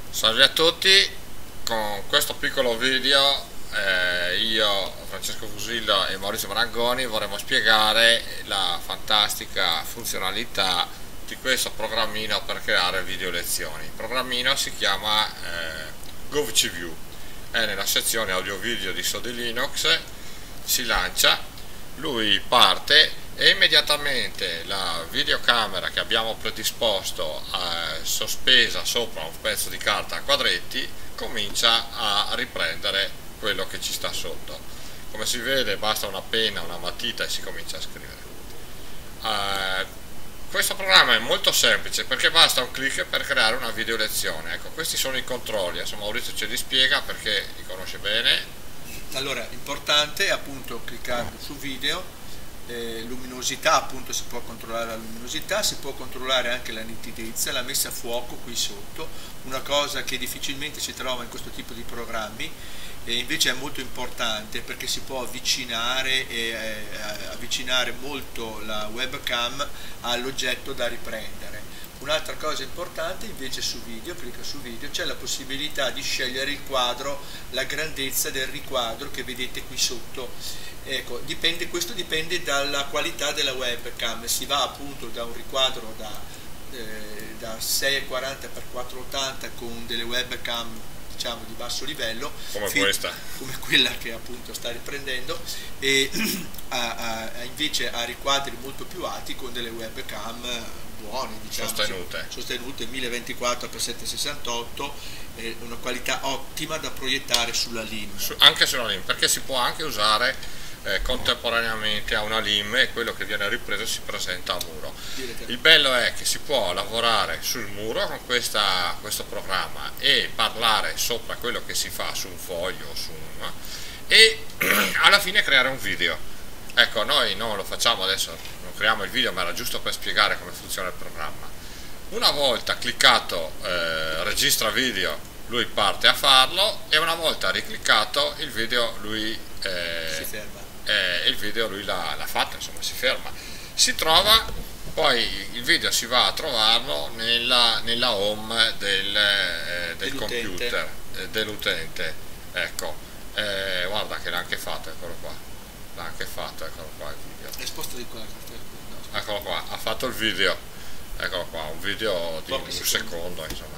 Salve a tutti, con questo piccolo video io, Francesco Fusillo e Maurizio Marangoni vorremmo spiegare la fantastica funzionalità di questo programmino per creare video lezioni. Il programmino si chiama GovCView, è nella sezione audio video di Sodi Linux, si lancia, lui parte e immediatamente la videocamera che abbiamo predisposto sospesa sopra un pezzo di carta a quadretti comincia a riprendere quello che ci sta sotto. Come si vede basta una penna, una matita e si comincia a scrivere. Questo programma è molto semplice perché basta un clic per creare una video lezione. Ecco, questi sono i controlli, adesso Maurizio ce li spiega perché li conosce bene. Allora, importante è appunto cliccare su video. Luminosità, appunto si può controllare la luminosità, si può controllare anche la nitidezza, la messa a fuoco qui sotto, una cosa che difficilmente si trova in questo tipo di programmi e invece è molto importante perché si può avvicinare molto la webcam all'oggetto da riprendere. Un'altra cosa importante invece su video, clicca su video, c'è la possibilità di scegliere il quadro, la grandezza del riquadro che vedete qui sotto. Ecco, questo dipende dalla qualità della webcam, si va appunto da un riquadro da 640 x 480 con delle webcam diciamo di basso livello, come quella che appunto sta riprendendo, e invece a riquadri molto più alti con delle webcam buone, diciamo, sostenute 1024 x 768, una qualità ottima da proiettare sulla LIM. Anche sulla LIM, perché si può anche usare contemporaneamente a una LIM e quello che viene ripreso si presenta a muro. Il bello è che si può lavorare sul muro con questo programma e parlare sopra quello che si fa su un foglio o su e alla fine creare un video. Ecco, noi non lo facciamo adesso, non creiamo il video, ma era giusto per spiegare come funziona il programma. Una volta cliccato registra video, lui parte a farlo, e una volta ricliccato il video lui si ferma. Il video lui l'ha fatto, insomma si ferma, si trova, poi il video si va a trovarlo nella home del computer dell'utente. Ecco, guarda che l'ha anche fatto, eccolo qua, eccolo qua il video. È sposto di qua, no. Eccolo qua, ha fatto il video, eccolo qua, un video di un secondo, insomma.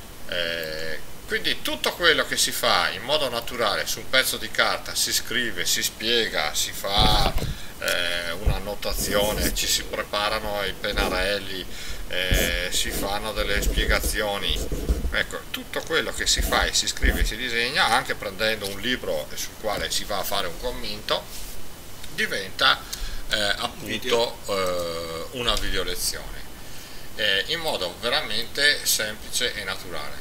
Quindi tutto quello che si fa in modo naturale su un pezzo di carta, si scrive, si spiega, si fa una annotazione, ci si preparano i pennarelli, si fanno delle spiegazioni, ecco, tutto quello che si fa e si scrive e si disegna, anche prendendo un libro sul quale si va a fare un commento, diventa appunto una video lezione, in modo veramente semplice e naturale.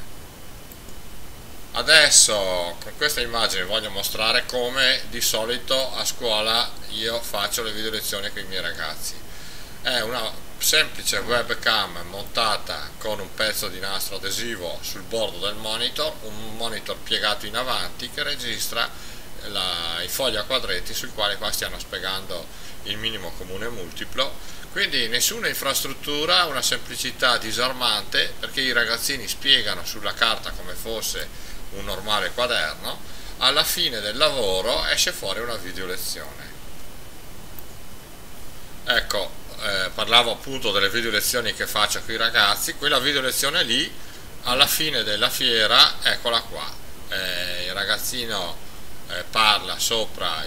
Adesso con questa immagine voglio mostrare come di solito a scuola io faccio le video lezioni con i miei ragazzi. È una semplice webcam montata con un pezzo di nastro adesivo sul bordo del monitor, un monitor piegato in avanti che registra i fogli a quadretti sul quale qua stiamo spiegando il minimo comune multiplo. Quindi nessuna infrastruttura, una semplicità disarmante, perché i ragazzini spiegano sulla carta come fosse un normale quaderno, alla fine del lavoro esce fuori una video lezione. Ecco, parlavo appunto delle video lezioni che faccio con i ragazzi, quella video lezione lì, alla fine della fiera, eccola qua, il ragazzino parla sopra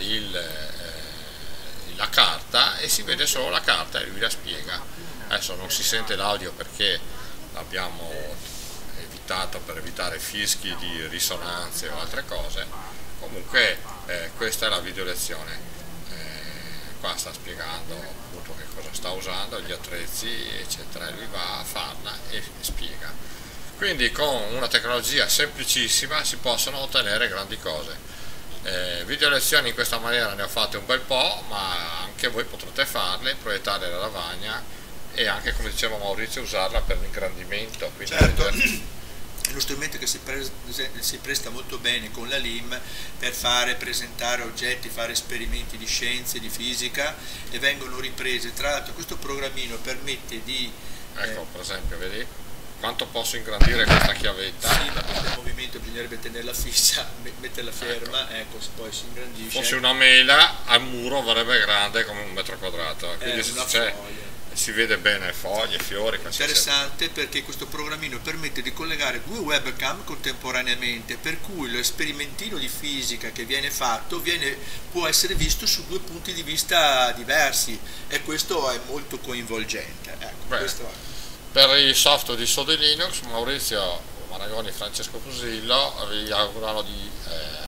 la carta e si vede solo la carta e lui la spiega. Adesso non si sente l'audio perché l'abbiamo per evitare fischi di risonanze o altre cose. Comunque questa è la video lezione, qua sta spiegando appunto che cosa sta usando, gli attrezzi eccetera, e lui va a farla e spiega. Quindi con una tecnologia semplicissima si possono ottenere grandi cose. Video lezioni in questa maniera ne ho fatte un bel po', ma anche voi potrete farle, proiettarle alla lavagna e anche, come diceva Maurizio, usarla per l'ingrandimento. Certo. È uno strumento che si presta molto bene con la LIM per presentare oggetti, fare esperimenti di scienze, di fisica, e vengono riprese. Tra l'altro questo programmino permette di... Ecco, per esempio, vedi? quanto posso ingrandire questa chiavetta? Sì, ma per il movimento bisognerebbe tenerla fissa, metterla ferma, ecco, poi si ingrandisce. Fosse una mela, al muro verrebbe grande come 1 metro quadrato, quindi Una c'è, foglia. si vede bene foglie, fiori, qualsiasi. Interessante perché questo programmino permette di collegare 2 webcam contemporaneamente, per cui lo sperimentino di fisica che viene fatto può essere visto su 2 punti di vista diversi, e questo è molto coinvolgente. Ecco, questo è. Per i software di Sode Linux, Maurizio Marangoni e Francesco Fusillo vi augurano di